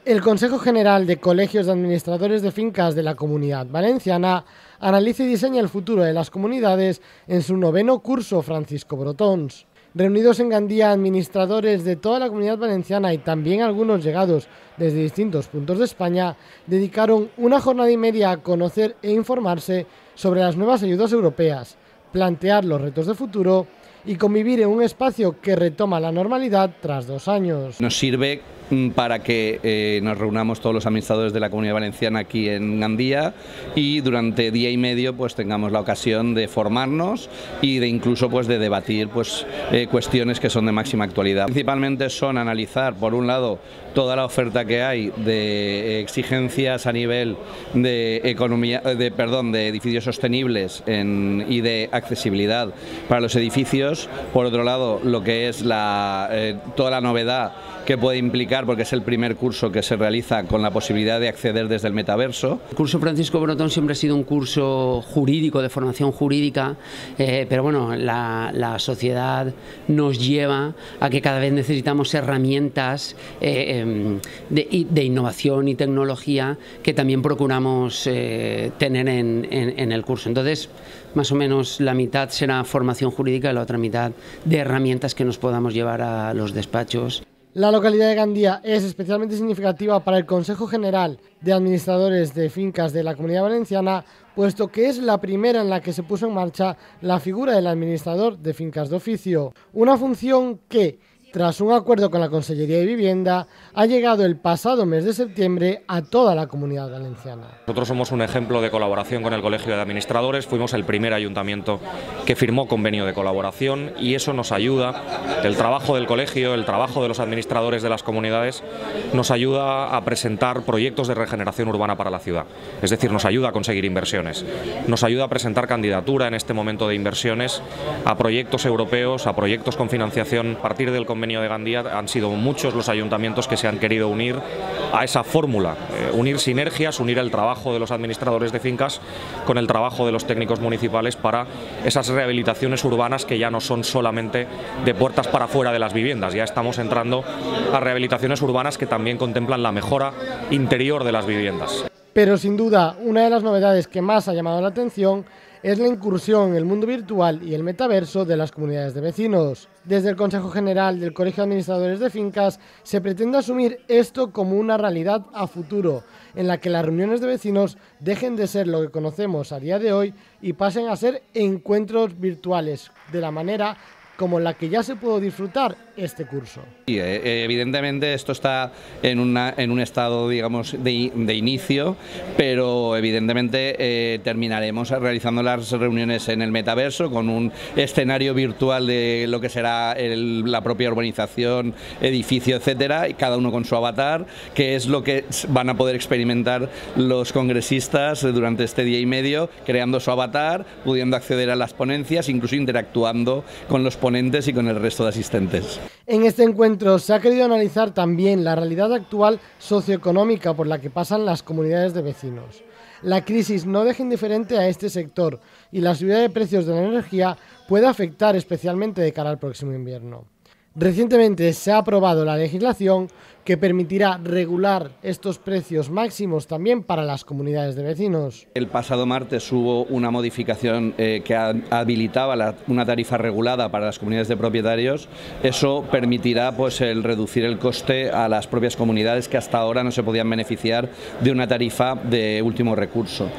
El Consejo General de Colegios de Administradores de Fincas de la Comunidad Valenciana analiza y diseña el futuro de las comunidades en su 9º curso Francisco Brotons. Reunidos en Gandía administradores de toda la Comunidad Valenciana y también algunos llegados desde distintos puntos de España, dedicaron una jornada y media a conocer e informarse sobre las nuevas ayudas europeas, plantear los retos de futuro y convivir en un espacio que retoma la normalidad tras 2 años. Nos sirve para que nos reunamos todos los administradores de la Comunidad Valenciana aquí en Gandía y durante día y medio pues tengamos la ocasión de formarnos y de incluso pues de debatir cuestiones que son de máxima actualidad. Principalmente son analizar por un lado toda la oferta que hay de exigencias a nivel de de edificios sostenibles y de accesibilidad para los edificios. Por otro lado, lo que es toda la novedad que puede implicar, porque es el primer curso que se realiza con la posibilidad de acceder desde el metaverso. El curso Francisco Brotons siempre ha sido un curso jurídico, de formación jurídica, pero bueno, la sociedad nos lleva a que cada vez necesitamos herramientas de innovación y tecnología que también procuramos tener en el curso. Entonces, más o menos la mitad será formación jurídica y la otra mitad de herramientas que nos podamos llevar a los despachos. La localidad de Gandía es especialmente significativa para el Consejo General de Administradores de Fincas de la Comunidad Valenciana, puesto que es la primera en la que se puso en marcha la figura del administrador de fincas de oficio, una función que, tras un acuerdo con la Consellería de Vivienda, ha llegado el pasado mes de septiembre a toda la Comunidad Valenciana. Nosotros somos un ejemplo de colaboración con el Colegio de Administradores, fuimos el primer ayuntamiento que firmó convenio de colaboración y eso nos ayuda, el trabajo del colegio, el trabajo de los administradores de las comunidades, nos ayuda a presentar proyectos de regeneración urbana para la ciudad, es decir, nos ayuda a conseguir inversiones, nos ayuda a presentar candidatura en este momento de inversiones a proyectos europeos, a proyectos con financiación. A partir del convenio de Gandía han sido muchos los ayuntamientos que se han querido unir a esa fórmula, unir sinergias, unir el trabajo de los administradores de fincas con el trabajo de los técnicos municipales para esas rehabilitaciones urbanas que ya no son solamente de puertas para afuera de las viviendas, ya estamos entrando a rehabilitaciones urbanas que también contemplan la mejora interior de las viviendas. Pero sin duda, una de las novedades que más ha llamado la atención es la incursión en el mundo virtual y el metaverso de las comunidades de vecinos. Desde el Consejo General del Colegio de Administradores de Fincas se pretende asumir esto como una realidad a futuro, en la que las reuniones de vecinos dejen de ser lo que conocemos a día de hoy y pasen a ser encuentros virtuales, de la manera como la que ya se pudo disfrutar este curso. Sí, evidentemente esto está en un estado, digamos, de inicio, pero evidentemente terminaremos realizando las reuniones en el metaverso con un escenario virtual de lo que será la propia urbanización, edificio, etcétera, y cada uno con su avatar, que es lo que van a poder experimentar los congresistas durante este día y medio, creando su avatar, pudiendo acceder a las ponencias, incluso interactuando con los ponentes y con el resto de asistentes. En este encuentro se ha querido analizar también la realidad actual socioeconómica por la que pasan las comunidades de vecinos. La crisis no deja indiferente a este sector y la subida de precios de la energía puede afectar especialmente de cara al próximo invierno. Recientemente se ha aprobado la legislación que permitirá regular estos precios máximos también para las comunidades de vecinos. El pasado martes hubo una modificación que habilitaba una tarifa regulada para las comunidades de propietarios. Eso permitirá pues el reducir el coste a las propias comunidades que hasta ahora no se podían beneficiar de una tarifa de último recurso.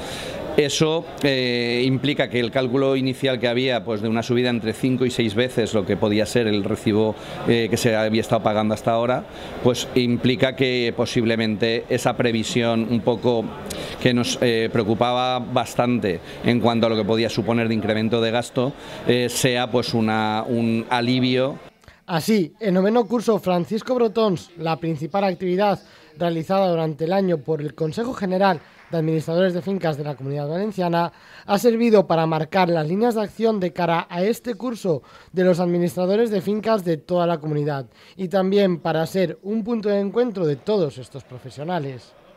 Eso implica que el cálculo inicial que había pues de una subida entre 5 y 6 veces lo que podía ser el recibo que se había estado pagando hasta ahora, pues implica que posiblemente esa previsión un poco que nos preocupaba bastante en cuanto a lo que podía suponer de incremento de gasto sea pues un alivio. Así, el 9º curso Francisco Brotons, la principal actividad realizada durante el año por el Consejo General de Administradores de Fincas de la Comunidad Valenciana, ha servido para marcar las líneas de acción de cara a este curso de los administradores de fincas de toda la comunidad y también para ser un punto de encuentro de todos estos profesionales.